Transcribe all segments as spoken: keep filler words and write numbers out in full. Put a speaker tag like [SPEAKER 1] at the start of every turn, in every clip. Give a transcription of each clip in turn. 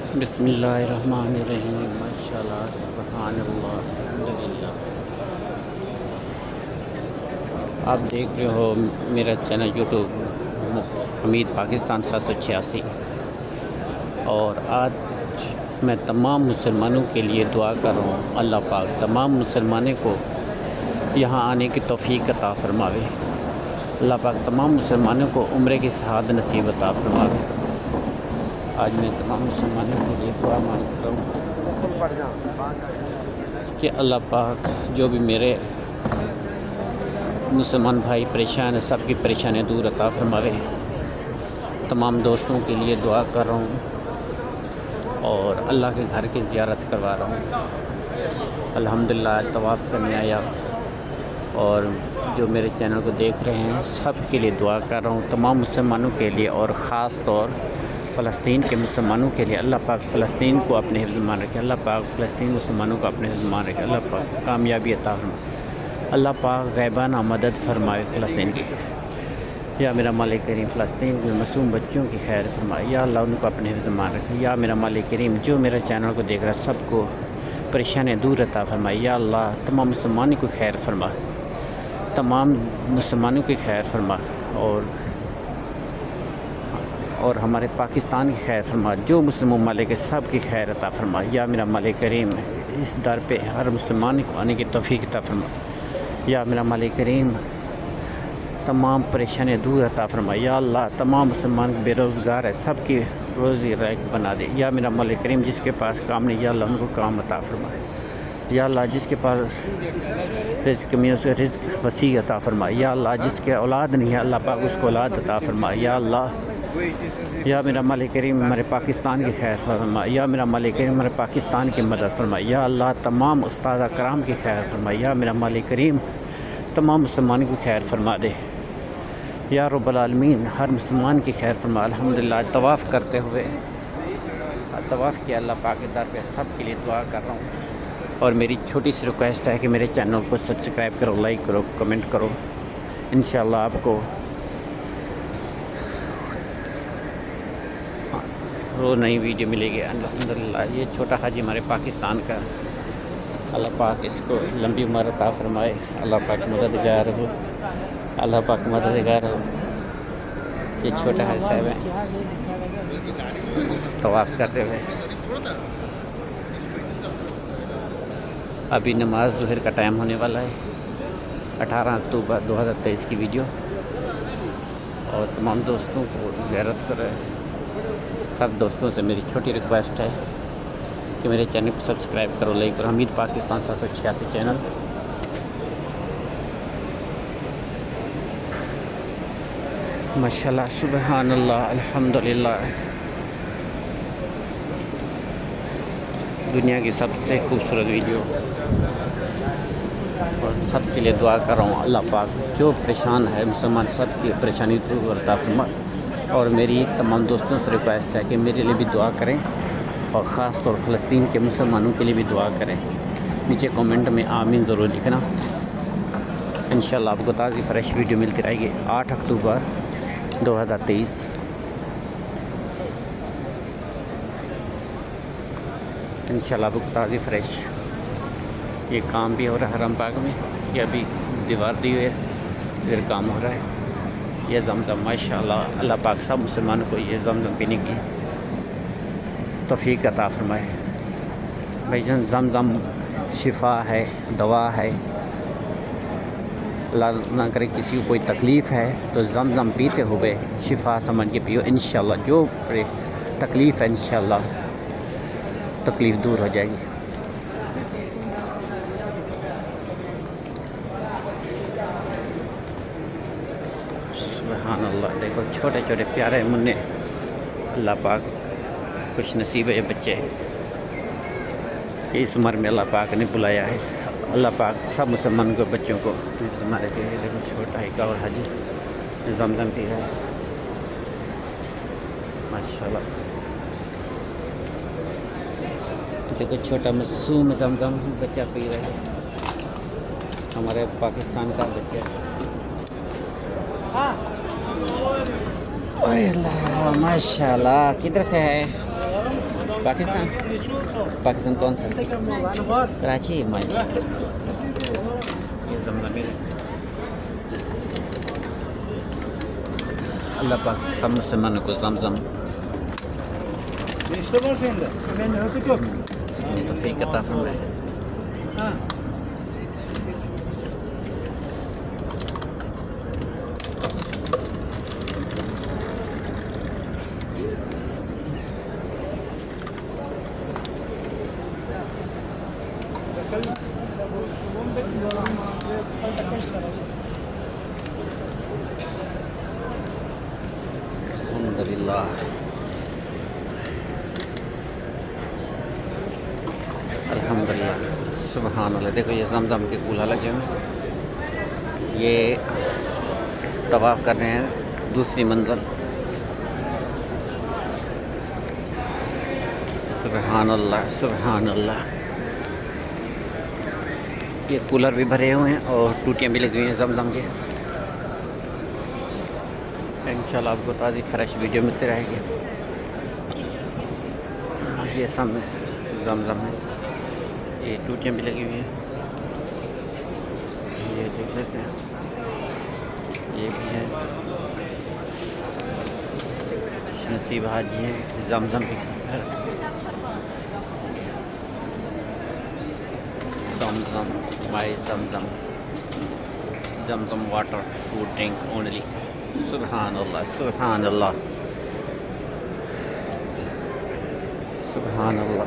[SPEAKER 1] बिस्मिल्लाहिर्रहमानिर्रहीम। माशाअल्लाह, सुब्हानअल्लाह, अल्हम्दुलिल्लाह। आप देख रहे हो मेरा चैनल यूट्यूब हमीद पाकिस्तान सात सौ छियासी। और आज मैं तमाम मुसलमानों के लिए दुआ कर रहा हूँ, अल्लाह पाक तमाम मुसलमानों को यहाँ आने की तौफीक अता फरमावे। अल्लाह पाक तमाम मुसलमानों को उम्रे की सआदत नसीब अता फरमावे। आज मैं तमाम मुसलमानों के लिए दुआ मांगता हूँ कि अल्लाह पाक जो भी मेरे मुसलमान भाई परेशान है, सबकी परेशानियाँ दूर अता फरमावे। तमाम दोस्तों के लिए दुआ कर रहा हूँ और अल्लाह के घर की ज़ियारत करवा रहा हूँ। अल्हम्दुलिल्लाह तवाफ़ करने आया और जो मेरे चैनल को देख रहे हैं सब के लिए दुआ कर रहा हूँ, तमाम मुसलमानों के लिए और ख़ास तौर फ़लस्तीन के मुसलमानों के लिए। अल्लाह पाक फ़लस्तीन को अपने हिफ्ज़ में रखे, अल्लाह पाक फ़लस्तीन मुसलमानों को अपने हिफ्ज़ में रखे, अल्लाह पाक कामयाबी अता फरमाए, अल्लाह पाक गैबाना मदद फरमाए फ़लस्तीन की। या मेरा मालिक करीम फ़लस्तीन के मासूम बच्चों की खैर फरमाए, या अल्लाह उनको अपने हिफ्ज़ में रखे। या मेरा मालिक करीम जो मेरे चैनल को देख रहा है सबको परेशानियाँ दूर अता फरमाए। या अल्लाह तमाम मुसलमानों को खैर फरमा, तमाम मुसलमानों की खैर फरमा और और हमारे पाकिस्तान की खैर फरमा, जो मुस्लिम ममालिक है सब की खैर अता फरमा। या मेरा मालिक करीम इस दर पे हर मुसलमान को आने की तौफीक अता फरमा। या मेरा मालिक करीम तमाम परेशानियाँ दूर अता फरमा। या अल्लाह तमाम मुसलमान बेरोज़गार है सबकी रोज़ी राह बना दे। या मेरा मालिक करीम जिसके पास काम नहीं, या अल्लाह उनको काम अता फरमा। या अल्लाह जिसके पास रिज़्क़ में उसे रिज़्क़ वसी अता फरमा। या अल्लाह जिसके औलाद नहीं है अल्लाह पाक उसको औलाद अता फरमा। या अल्लाह या मेरा मालिक करीम हमारे पाकिस्तान की खैर फरमा। या मेरा मालिक करीम हमारे पाकिस्तान की मदद फरमाए। या अल्लाह तमाम उस्ताद कराम की खैर फरमाए। या मेरा मालिक करीम तमाम मुसलमानों की खैर फरमा दे। या रब्बुल आलमीन हर मुसलमान की खैर फरमा। अल्हम्दुलिल्लाह तवाफ़ करते हुए तवाफ़ किया अल्लाह पाक के दर पे सब के लिए दुआ कर रहा हूँ। और मेरी छोटी सी रिक्वेस्ट है कि मेरे चैनल को सब्सक्राइब करो, लाइक करो, कमेंट करो। इंशाल्लाह आपको रोज़ नई वीडियो मिलेगी अल्हम्दुलिल्लाह। ये छोटा हाजी हमारे पाकिस्तान का, अल्लाह पाक इसको लंबी उम्र अता फरमाए, अल्लाह पाक मददगार हो, अल्लाह पाक मददगार हो। ये छोटा हाजी साहब हैं तवाफ़ करते हुए। अभी नमाज ज़ुहर का टाइम होने वाला है, अठारह अक्टूबर दो हज़ार तेईस की वीडियो। और तमाम दोस्तों को ज़ियारत कर रहे हैं। सब दोस्तों से मेरी छोटी रिक्वेस्ट है कि मेरे चैनल को सब्सक्राइब करो, लाइक करो। हमीद पाकिस्तान सात सौ छियासी चैनल। माशाल्लाह, सुबहानल्लाह, अल्हम्दुलिल्लाह। दुनिया की सबसे खूबसूरत वीडियो और सब के लिए दुआ कर रहा हूँ। अल्लाह पाक जो परेशान है मुसलमान सब की परेशानी दूर अता फरमाए। और मेरी तमाम दोस्तों से रिक्वेस्ट है कि मेरे लिए भी दुआ करें और ख़ास तौर फ़लस्तीन के मुसलमानों के लिए भी दुआ करें। नीचे कमेंट में आमीन ज़रूर लिखना। इंशाल्लाह आपको ताज़ी फ्रेश वीडियो मिलती रहेगी। आठ अक्टूबर दो हज़ार तेईस। इंशाल्लाह आपको ताज़ी फ्रेश। ये काम भी हो रहा है हरम पाक में, ये अभी दीवार दी हुई है, फिर काम हो रहा है। ये ज़मज़म माशाअल्लाह अल्लाह पाक सब मुसलमानों को ये ज़मज़म पीने की तौफीक अता फरमाए। भाईजान ज़मज़म शिफा है, दवा है। अल्लाह ना करे किसी को कोई तकलीफ़ है तो ज़मज़म पीते हुए शिफा समझ के पियो। इंशाअल्लाह जो तकलीफ़ है इंशाअल्लाह तकलीफ़ दूर हो जाएगी। सुबहानल्लाह, देखो छोटे छोटे प्यारे मुन्ने। अल्लाह पाक कुछ नसीब है ये बच्चे इस उम्र में अल्लाह पाक ने बुलाया है। अल्लाह पाक सब मुसलमान को बच्चों को हमारे के देखो छोटा ही का और हाजी ज़मज़म पी रहा है माशाल्लाह। देखो छोटा मासूम ज़मज़म बच्चा पी रहा है, हमारे पाकिस्तान का बच्चा। ओए अल्लाह माशाल्लाह, किधर से है? पाकिस्तान पाकिस्तान कौन सा? कराची माई। ये जमजम है। अल्लाह पाक सब मुसलमानों को जमजम ये तो फीक अता फरमाए। अल्हम्दुलिल्लाह। अल्हम्दुलिल्लाह सुभान अल्लाह। देखो ये जमजम के कूल्हा लगे हुए हैं। ये तवाफ़ कर रहे हैं दूसरी मंजिल। सुभान अल्लाह सुभान अल्लाह। ये कूलर भी भरे हुए हैं और टूटियाँ भी लगी हुई हैं जमजम के। इंशाल्लाह आपको ताज़ी फ्रेश वीडियो मिलती रहेगी। ये सामने जमजम है, ये टूटियाँ भी लगी हुई हैं। ये देख लेते हैं, ये भी है नसीब हाजी है जमजम के घर। Zamzam my Zamzam Zamzam water to drink only. सुभान अल्लाह सुभान अल्लाह सुभान अल्लाह।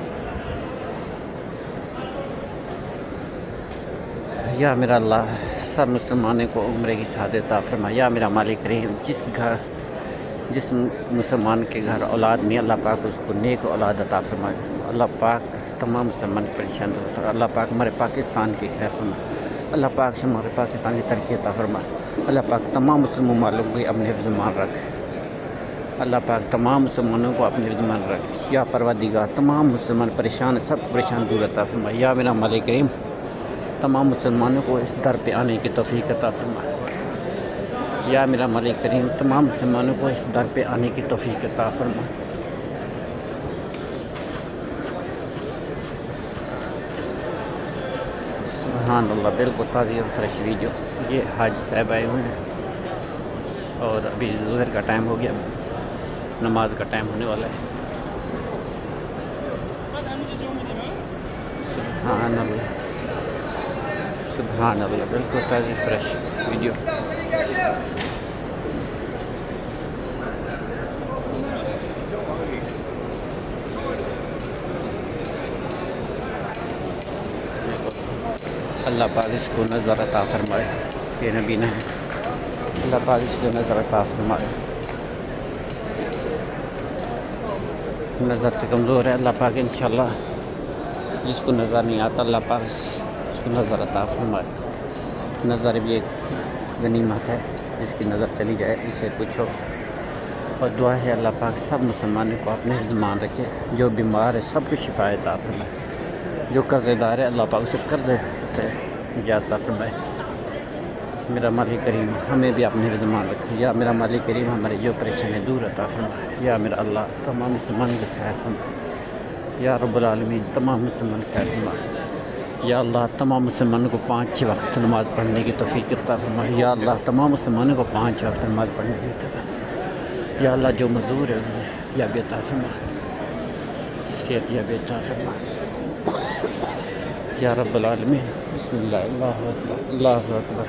[SPEAKER 1] या मेरा अल्लाह सब मुसलमानों को उम्र की सआदत अता फरमा। या मेरा मालिक करीम जिस घर जिस मुसलमान के घर औलाद में अल्लाह पाक उसको नेक औलाद अता फरमाए। अल्लाह पाक तमाम मुसलमान परेशान होता है। अल्लाह पाक हमारे पाकिस्तान की खैर फरमा। अल्लाह पाक से हमारे पाकिस्तान की तरक्की अता फरमाए। अल्लाह पाक तमाम मुस्लिम ममालिक को अपने हिफ्ज़ मान रख। अल्लाह पाक तमाम मुसलमानों को अपने हिफ्ज़ मान रख। या परवरदिगार तमाम मुसलमान परेशान सब परेशान दूर अता फरमाए। या मेरा मालिक करीम तमाम मुसलमानों को इस दर पे आने की तौफीक अता फरमाए। या मेरा मालिक करीम तमाम मुसलमानों को इस दर पे आने की तौफीक अता फरमाए। सुभान अल्लाह। बिल्कुल ताज़ी और फ्रेश वीडियो। ये हाजी साहब आए हुए हैं और अभी ज़ोहर का टाइम हो गया, नमाज का टाइम होने वाला है। सुभान अल्लाह सुभान अल्लाह। बिल्कुल ताज़ी फ्रेश वीडियो। अल्लाह पाक इसको नज़र अता फरमाए कि नबीना है। अल्लाह पाक इसको नज़र अता फरमाए। नज़र से कमज़ोर है, अल्लाह पाक इंशाल्लाह जिसको नज़र नहीं आता अल्लाह पाक इसको नज़र अता फरमाए। नज़र भी एक गनीमत है, जिसकी नज़र चली जाए उसे पूछो। और दुआ है अल्लाह पाक सब मुसलमानों को अपने ज़मान रखे। जो बीमार है सब को शिफा अता फरमाए। जो कर्ज़ेदार है अल्लाह पाक उसे कर्ज़ से जाता फरमाए। मेरा मालिक करीम हमें भी अपने ज़मान रखे। या मेरा मालिक करीम हमारी जो परेशानी दूर अता फरमाए। या मेरा अल्लाह तमाम मुसलमान की खैर फरमाए। या रब्बुल आलमीन तमाम मुसलमान खैर फरमाए। या अल्लाह तमाम मुसलमानों को पाँच छः वक्त नमाज़ पढ़ने की तौफीक अता फरमाए। या अल्लाह तमाम मुसलमानों को पाँच वक्त नमाज़ पढ़ने की तौफीक। या अल्लाह जो मज़दूर है या बेता फरमाए, सेहत या बेता फरमाए। या रब्बुल आलमीन। बिस्मिल्लाह अल्लाहु अकबर अल्लाहु अकबर।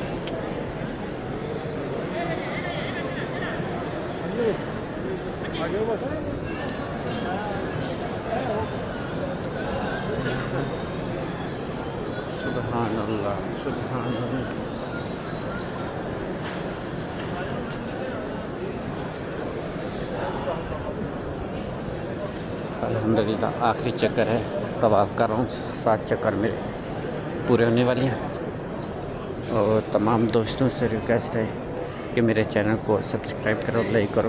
[SPEAKER 1] सुभान अल्लाह सुभान अल्लाह। अल्हम्दुलिल्लाह आखिरी चक्कर है, तवाफ़ कर रहा हूँ। सात चक्कर मेरे पूरे होने वाले हैं। और तमाम दोस्तों से रिक्वेस्ट है कि मेरे चैनल को सब्सक्राइब करो, लाइक करो।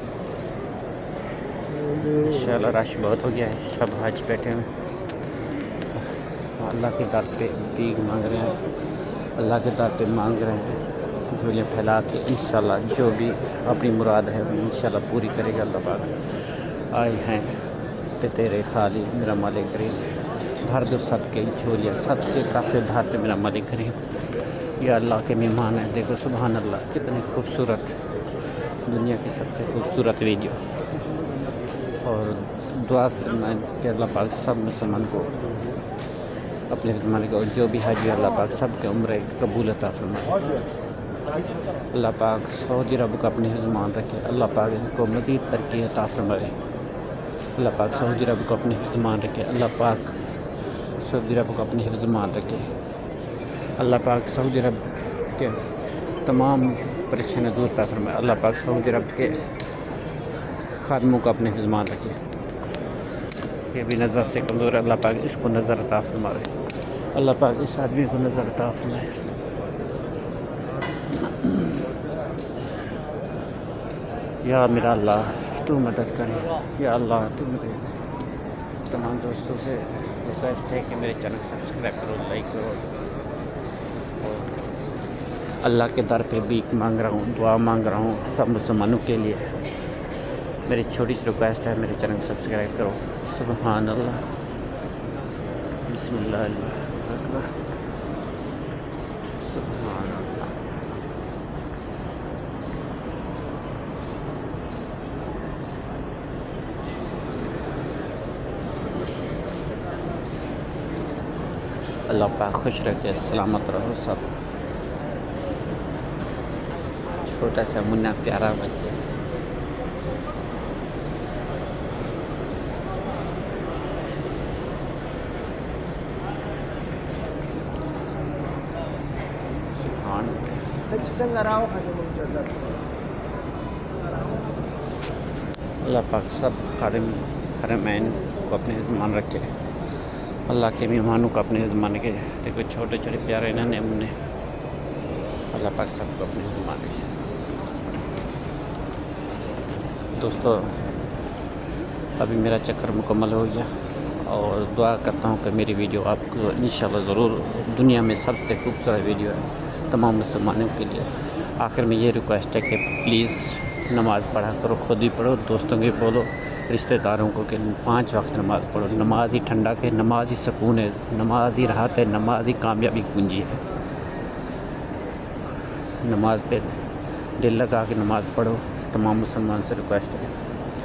[SPEAKER 1] इंशाल्लाह रश बहुत हो गया है, सब हज बैठे हैं, अल्लाह के दर पे भीख मांग रहे हैं, अल्लाह के दर पे मांग रहे हैं झोले फैला के। इंशाल्लाह जो भी अपनी मुराद है इंशाल्लाह पूरी करेगा अल्लाह पाक। आए हैं खाते तेरे खाली मेरा मालिक करीम, भर दो सबके झोलियाँ, सबके काफ़ी भर दे मेरा मालिक करीम। या अल्लाह के मेहमान हैं, देखो सुभान अल्लाह, कितनी खूबसूरत, दुनिया की सबसे खूबसूरत वीडियो। और दुआ करना है कि अल्लाह पाक सब मुसलमान को अपने ज़माने को, जो भी हाजी अल्लाह पाक सब के उम्र कबूल अता फरमाए। अल्लाह पाक सऊदी अरब को अपने ज़मान रखे, अल्लाह पाक इनको मज़ीद तरक्की अता फरमाए। अल्लाह पाक सऊदी अरब को अपने ज़मान रखे, अल्लाह पाक सऊदी अरब को अपने ज़मान रखे। अल्लाह पाक सऊदी अरब के तमाम परेशानियाँ दूर अता फरमाए। अल्लाह पाक सऊदी अरब के खादमों को अपने ज़मान रखे। ये भी नज़र से कमज़ोर है, अल्लाह पाक इसको नज़र अता फरमाए। अल्लाह पाक इस आदमी को नज़र अता फरमाए। या मेरा अल्लाह तू मदद करे, या अल्लाह तू मेरे तमाम दोस्तों से रिक्वेस्ट है कि मेरे चैनल को सब्सक्राइब करो, लाइक करो। और अल्लाह के दर पे भीख मांग रहा हूँ, दुआ मांग रहा हूँ सब मुसलमानों के लिए। मेरी छोटी सी रिक्वेस्ट है, मेरे चैनल को सब्सक्राइब करो। सुभान अल्लाह, बिस्मिल्लाह अकबर, सुभान अल्लाह। अल्लाह पाक खुश रखे, सलामत रहो सब। छोटा सा मुन्ना प्यारा बच्चा, अल्लाह पाक सब खादिम हरमैन को अपने ज़मान रखे, अल्लाह के मेहमानों को अपने ज़माने के, देखो छोटे छोटे प्यारे नन्हे मुन्ने, अल्लाह पाक सबको अपने ज़माने के। दोस्तों अभी मेरा चक्कर मुकम्मल हो गया और दुआ करता हूँ कि मेरी वीडियो आपको इंशाल्लाह ज़रूर, दुनिया में सबसे खूबसूरत वीडियो है तमाम मुसलमानों के लिए। आखिर में ये रिक्वेस्ट है कि प्लीज़ नमाज़ पढ़ा करो, खुद ही पढ़ो, दोस्तों के बोलो, रिश्तेदारों को कि पाँच वक्त नमाज़ पढ़ो। नमाज ही ठंडा के, नमाज ही सुकून है, नमाज ही राहत है, नमाज ही कामयाबी कुंजी है। नमाज पे दिल लगा के नमाज़ पढ़ो, तमाम मुसलमान से रिक्वेस्ट है।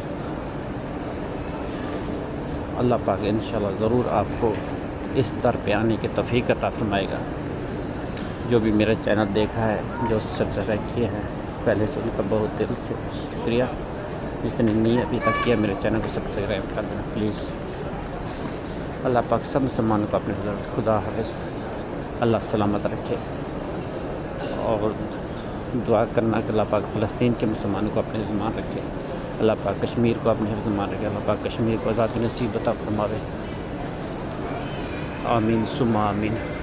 [SPEAKER 1] अल्लाह पाक इंशाल्लाह ज़रूर आपको इस दर पे आने की तौफीक अता फरमाएगा। जो भी मेरा चैनल देखा है, जो सब्सक्राइब किया है, पहले से उनका बहुत दिल से शुक्रिया। जिसने नहीं अभी तक किया मेरे चैनल को सब्सक्राइब कर देना प्लीज़। अल्लाह पाक सब मुसलमानों को अपने खुदा हाफ़िज़, अल्लाह सलामत रखे। और दुआ करना कि अल्लाह पाक फ़लस्तीन के मुसलमानों को अपने ज़मान रखे, अल्लाह पाक कश्मीर को अपने ज़मान रखे, अल्लाह पाक कश्मीर को आज़ादी नसीब अता फरमावे। आमीन सुम्मा आमीन।